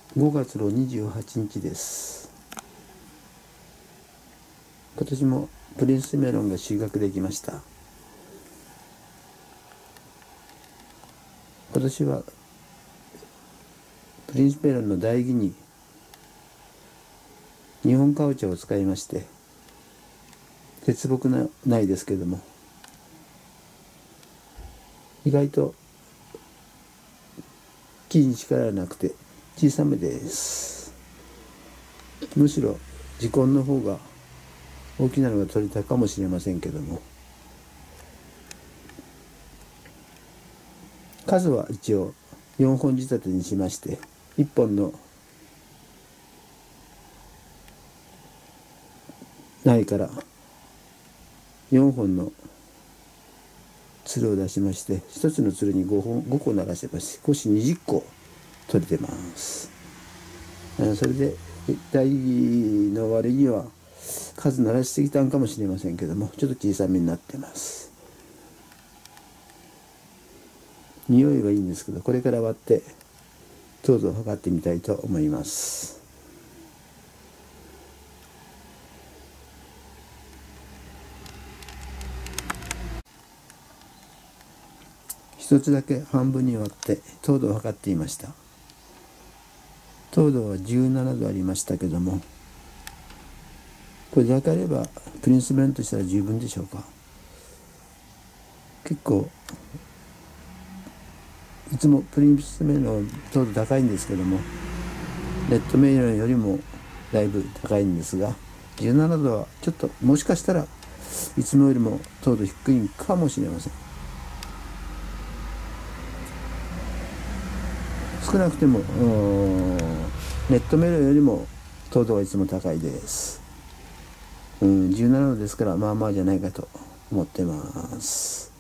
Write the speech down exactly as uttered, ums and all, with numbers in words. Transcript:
ごがつのにじゅうはちにちです。今年もプリンスメロンが収穫できました。今年はプリンスメロンの代木に日本カボチャを使いまして、鉄木なないですけども、意外と木に力がなくて小さめです。むしろ時根の方が大きなのが取れたかもしれませんけども、数は一応よんほん仕立てにしまして、いっぽんの苗からよんほんのつるを出しまして、ひとつのつるにごほんごこならせば少しにじゅっこ取れてます。それで大の割には数ならしすぎたんかもしれませんけども、ちょっと小さめになってます。匂いはいいんですけど、これから割って糖度を測ってみたいと思います。一つだけ半分に割って糖度を測っていました。糖度はじゅうななどありましたけども、これだけあればプリンスメロンとしたら十分でしょうか。結構いつもプリンスメロン糖度高いんですけども、レッドメロンよりもだいぶ高いんですが、じゅうななどはちょっともしかしたらいつもよりも糖度低いかもしれません。少なくてもレッドメロンよりも糖度はいつも高いです。うん、じゅうななどですからまあまあじゃないかと思ってます。